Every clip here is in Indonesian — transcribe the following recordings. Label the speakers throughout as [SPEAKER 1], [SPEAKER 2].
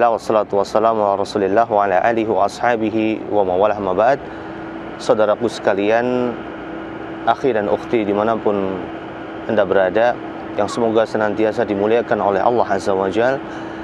[SPEAKER 1] Alhamdulillah wassalatu wassalamu ala Rasulillah wa ala alihi wa ashabihi wa mawalah ma ba'd. Saudaraku sekalian, akhi dan ukhti dimanapun Anda berada, yang semoga senantiasa dimuliakan oleh Allah Azza wa Jalla.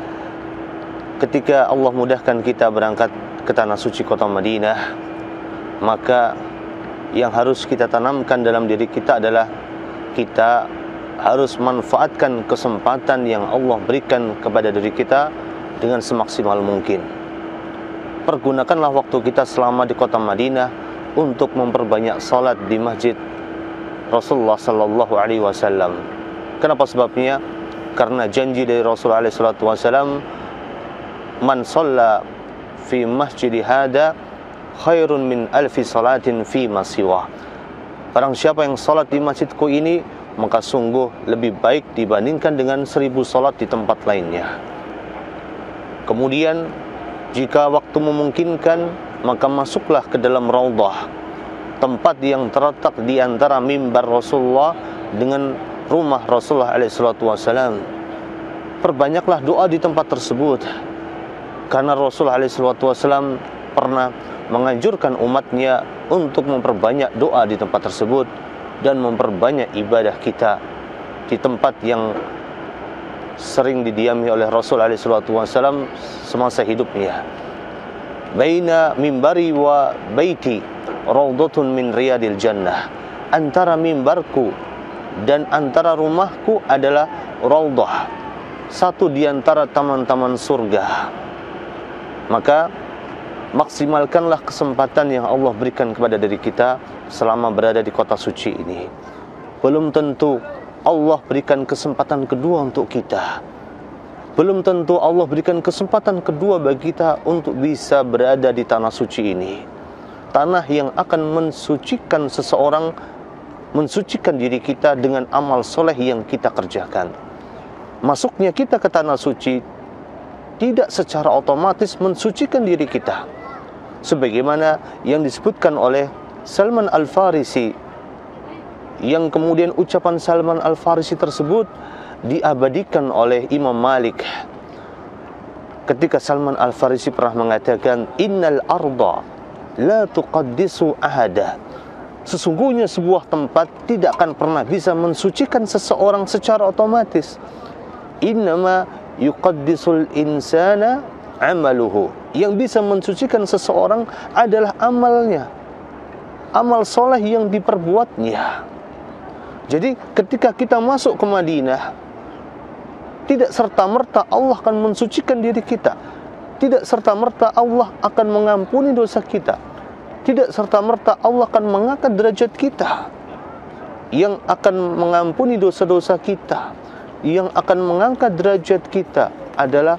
[SPEAKER 1] Ketika Allah mudahkan kita berangkat ke tanah suci kota Madinah, maka yang harus kita tanamkan dalam diri kita adalah kita harus manfaatkan kesempatan yang Allah berikan kepada diri kita dengan semaksimal mungkin. Pergunakanlah waktu kita selama di kota Madinah untuk memperbanyak salat di masjid Rasulullah sallallahu alaihi wasallam. Kenapa sebabnya? Karena janji dari Rasulullah sallallahu alaihi wasallam, man shalla fi masjidi hada khairun min alfi salatin fi ma siwa. Barang siapa yang salat di masjidku ini, maka sungguh lebih baik dibandingkan dengan 1000 salat di tempat lainnya. Kemudian jika waktu memungkinkan, maka masuklah ke dalam raudhah, tempat yang terletak di antara mimbar Rasulullah dengan rumah Rasulullah SAW. Perbanyaklah doa di tempat tersebut, karena Rasulullah SAW pernah menganjurkan umatnya untuk memperbanyak doa di tempat tersebut dan memperbanyak ibadah kita di tempat yang sering didiami oleh Rasulullah SAW semasa hidupnya. Baina mimbari wa baiti raudhatun min riyadil jannah. Antara mimbarku dan antara rumahku adalah raudhah, satu di antara taman-taman surga. Maka maksimalkanlah kesempatan yang Allah berikan kepada diri kita selama berada di kota suci ini. Belum tentu Allah berikan kesempatan kedua untuk kita. Belum tentu Allah berikan kesempatan kedua bagi kita untuk bisa berada di tanah suci ini. Tanah yang akan mensucikan seseorang, mensucikan diri kita dengan amal soleh yang kita kerjakan. Masuknya kita ke tanah suci tidak secara otomatis mensucikan diri kita, sebagaimana yang disebutkan oleh Salman Al-Farisi, yang kemudian ucapan Salman Al-Farisi tersebut diabadikan oleh Imam Malik ketika Salman Al-Farisi pernah mengatakan, innal arda la tuqaddisu ahada. Sesungguhnya sebuah tempat tidak akan pernah bisa mensucikan seseorang secara otomatis. Innama yuqaddisul insana amaluhu. Yang bisa mensucikan seseorang adalah amalnya, amal soleh yang diperbuatnya. Jadi ketika kita masuk ke Madinah, tidak serta-merta Allah akan mensucikan diri kita, tidak serta-merta Allah akan mengampuni dosa kita, tidak serta-merta Allah akan mengangkat derajat kita. Yang akan mengampuni dosa-dosa kita, yang akan mengangkat derajat kita adalah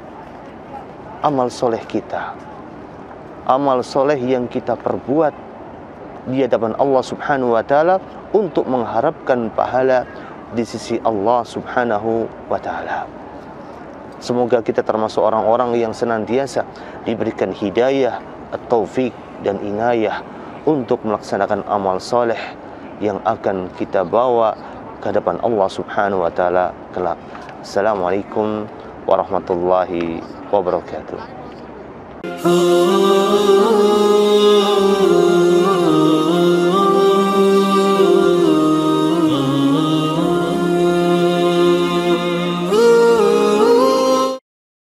[SPEAKER 1] amal soleh kita, amal soleh yang kita perbuat di hadapan Allah Subhanahu wa Ta'ala untuk mengharapkan pahala di sisi Allah Subhanahu wa Ta'ala. Semoga kita termasuk orang-orang yang senantiasa diberikan hidayah, taufik dan inayah untuk melaksanakan amal soleh yang akan kita bawa ke hadapan Allah Subhanahu wa Ta'ala kelak. Assalamualaikum warahmatullahi wabarakatuh.